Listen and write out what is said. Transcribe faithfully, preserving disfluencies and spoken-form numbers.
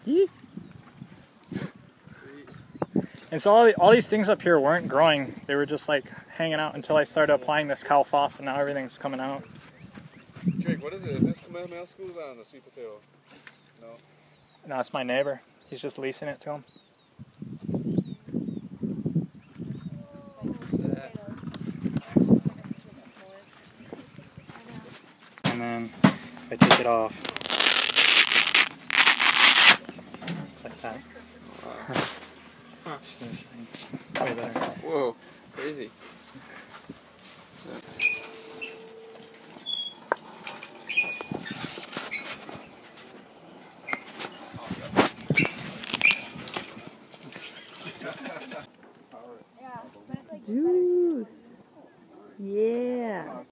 Yee. And so all, the, all these things up here weren't growing. They were just like hanging out until I started applying this cow foss, and now everything's coming out. Drake, what is it? Is this Kamehameha School on the sweet potato? No? No, it's my neighbor. He's just leasing it to him. And then if I take it off, it's like that. Huh. This thing. Way better. Whoa, crazy. Juice. Yeah.